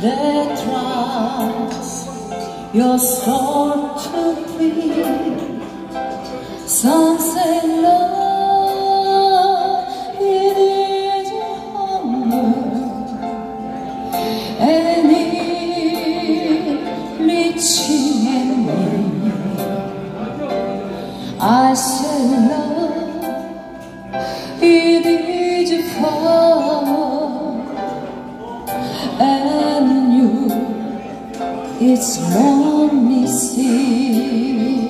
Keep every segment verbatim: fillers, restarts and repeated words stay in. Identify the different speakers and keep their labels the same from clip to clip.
Speaker 1: that tries your soul to free. Some say love, it is a hunger, and it reaching in me. I say love, it is a fire, and you, it's lonely sea.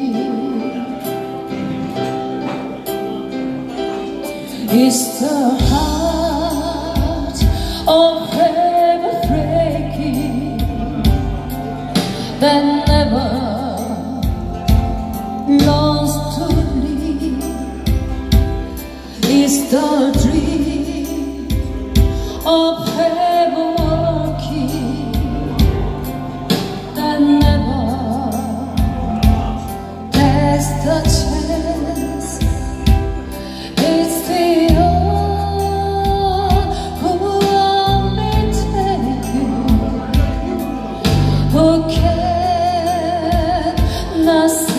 Speaker 1: It's the heart of ever breaking that never longs to leave. It's the dream of ever walking that never gets the chance. It's the one who will be taken, who cannot